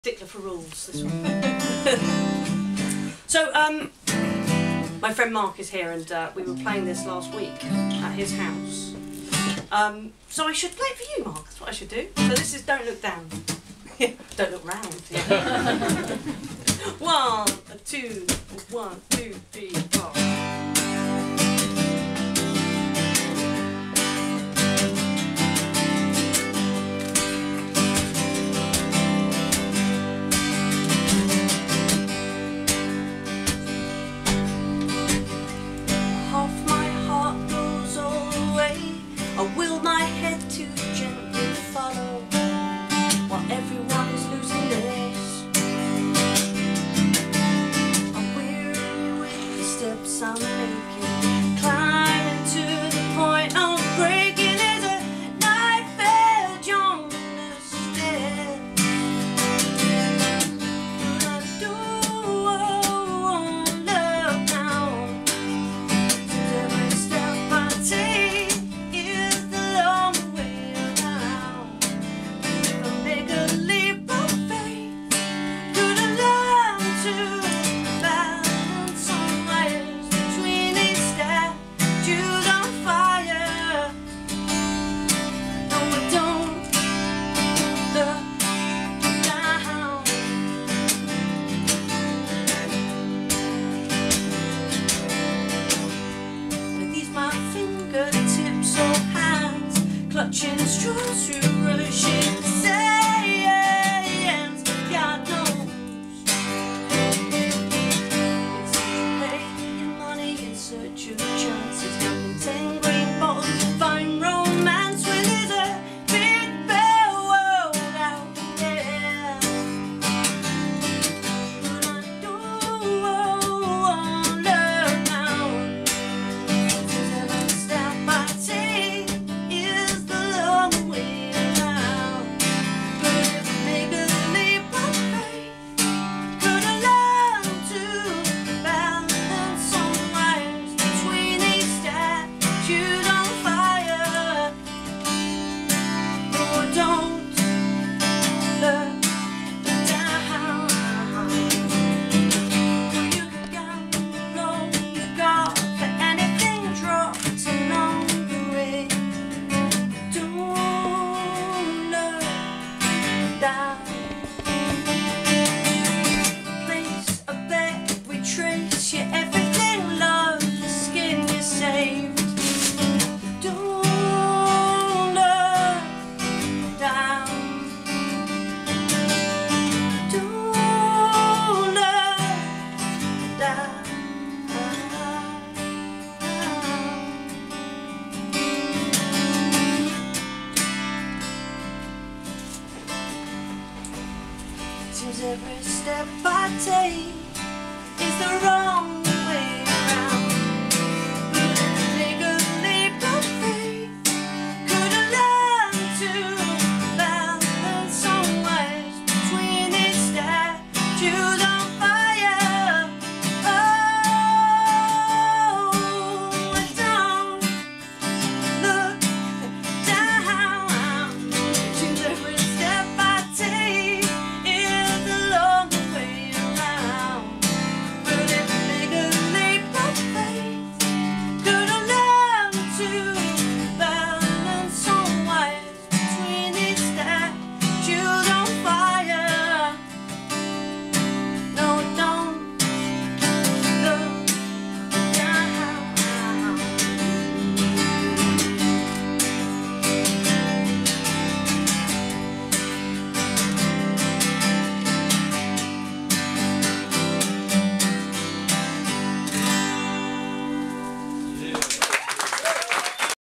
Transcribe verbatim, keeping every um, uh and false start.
Stickler for rules, this one. So, um, my friend Mark is here, and uh, we were playing this last week at his house. Um, so I should play it for you, Mark. That's what I should do. So this is Don't Look Down. Don't look round. Yeah. One, two, one, two, three, four. I will my head to gently follow while everyone is losing this. I'm weary with the steps I'm making, climbing to the point of breaking as a knife edge on the stair. But I don't look now, every step I take. Clutching straws through rushing sands, God knows. It's paying money in search of chances, having ten green bottles, find romance when there's a big bad world out there. But I don't look now, 'cause every step I take is every step I take is the wrong